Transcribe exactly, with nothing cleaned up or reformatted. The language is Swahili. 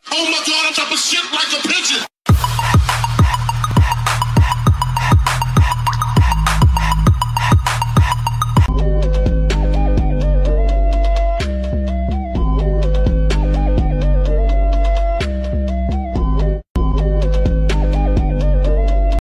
Oh my God, I'm dropping shit like a pigeon.